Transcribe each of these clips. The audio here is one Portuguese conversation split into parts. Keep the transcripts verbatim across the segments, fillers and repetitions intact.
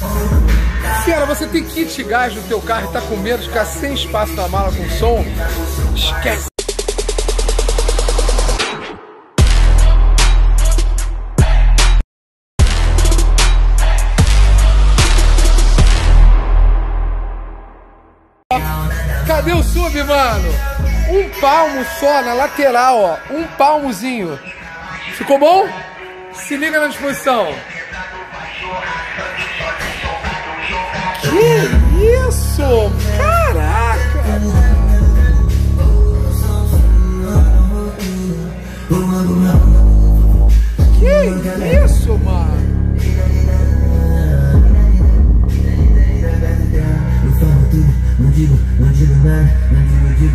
Fera, você tem kit gás no teu carro e tá com medo de ficar sem espaço na mala com som? Esquece! Cadê o sub, mano? Um palmo só na lateral, ó. Um palmozinho. Ficou bom? Se liga na disposição. Que isso? Caraca! Que isso, mano? Não digo, não digo nada, não digo, digo.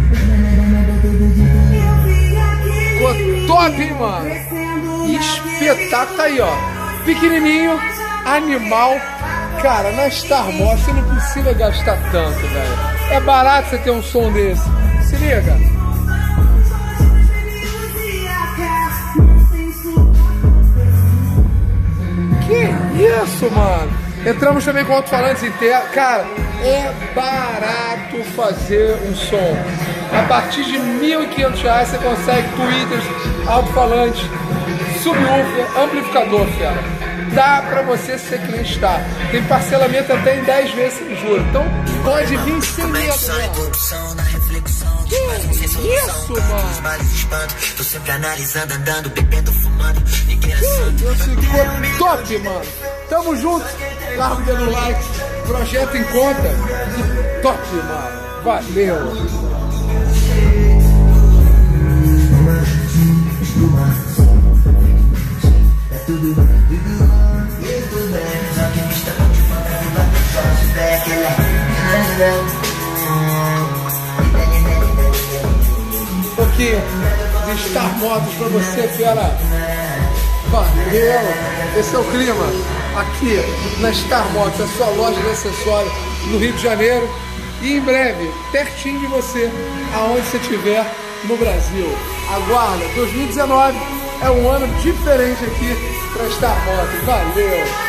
Ficou top, hein, mano? Espetáculo, tá aí, ó. Pequenininho, animal. Cara, na Star Moto você não precisa gastar tanto, velho. É barato você ter um som desse. Se liga. Que isso, mano? Entramos também com alto-falantes internos. Cara, é barato fazer um som. A partir de mil e quinhentos reais você consegue tweeters, alto-falantes, subwoofer, amplificador, fera. Dá pra você ser cliente, tá? Tem parcelamento até em dez vezes sem juros. Então pode vir sem medo, mano. Que isso, mano? Tô sempre analisando, andando, bebendo, fumando. Que isso, ficou top, mano. Tamo junto. Larga o dedo no like. Projeto em conta. E top, mano. Valeu. Um pouquinho de Star Motos pra você, fera. Valeu! Esse é o clima aqui na Star Motos, a sua loja de acessórios no Rio de Janeiro. E em breve, pertinho de você, aonde você estiver no Brasil. Aguarda, dois mil e dezenove é um ano diferente aqui para Star Motos. Valeu!